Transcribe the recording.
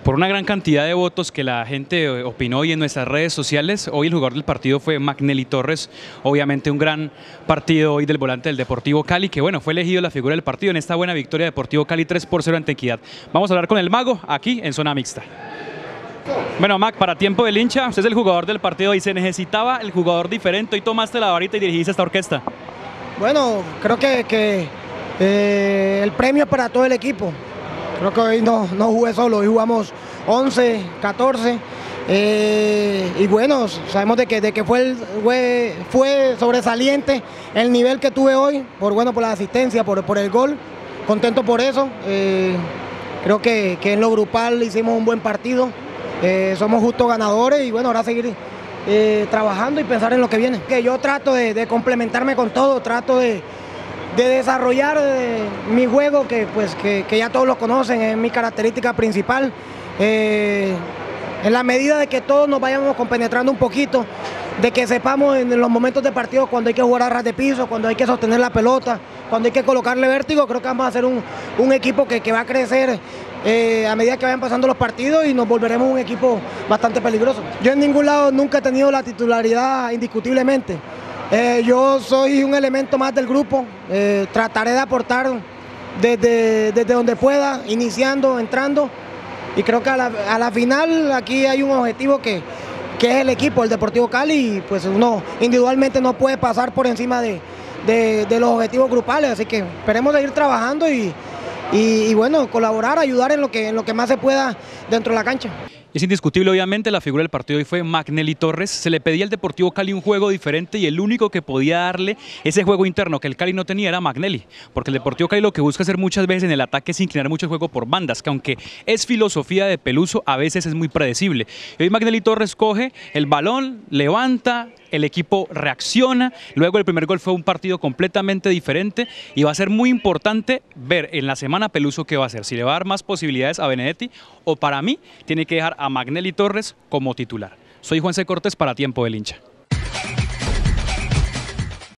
Por una gran cantidad de votos que la gente opinó y en nuestras redes sociales, hoy el jugador del partido fue Magnelly Torres, obviamente un gran partido hoy del volante del Deportivo Cali, que bueno, fue elegido la figura del partido en esta buena victoria de Deportivo Cali 3-0 ante Equidad. Vamos a hablar con el Mago aquí en Zona Mixta. Bueno, Mac, para tiempo del hincha, usted es el jugador del partido y se necesitaba el jugador diferente. Hoy tomaste la varita y dirigiste esta orquesta. Bueno, creo que el premio es para todo el equipo. Creo que hoy no jugué solo, hoy jugamos 11, 14 y bueno, sabemos de que fue sobresaliente el nivel que tuve hoy, por la asistencia, por el gol, contento por eso. Creo que en lo grupal hicimos un buen partido, somos justos ganadores y bueno, ahora seguir trabajando y pensar en lo que viene. Que yo trato de complementarme con todo, trato de desarrollar mi juego que ya todos lo conocen, es mi característica principal. En la medida de que todos nos vayamos compenetrando un poquito, de que sepamos en los momentos de partido cuando hay que jugar a ras de piso, cuando hay que sostener la pelota, cuando hay que colocarle vértigo, creo que vamos a ser un equipo que va a crecer a medida que vayan pasando los partidos y nos volveremos un equipo bastante peligroso. Yo en ningún lado nunca he tenido la titularidad indiscutiblemente. Yo soy un elemento más del grupo, trataré de aportar desde donde pueda, iniciando, entrando, y creo que a la final aquí hay un objetivo que es el equipo, el Deportivo Cali, y pues uno individualmente no puede pasar por encima de los objetivos grupales, así que esperemos seguir trabajando y bueno, colaborar, ayudar en lo que más se pueda dentro de la cancha. Es indiscutible, obviamente, la figura del partido hoy fue Magnelly Torres. Se le pedía al Deportivo Cali un juego diferente y el único que podía darle ese juego interno que el Cali no tenía era Magnelly, porque el Deportivo Cali lo que busca hacer muchas veces en el ataque es inclinar mucho el juego por bandas, que aunque es filosofía de Peluso, a veces es muy predecible. Y hoy Magnelly Torres coge el balón, levanta, el equipo reacciona, luego el primer gol fue un partido completamente diferente y va a ser muy importante ver en la semana Peluso qué va a hacer, si le va a dar más posibilidades a Benedetti o para mí tiene que dejar a Magnelly Torres como titular. Soy Juan C. Cortés para Tiempo del Hincha.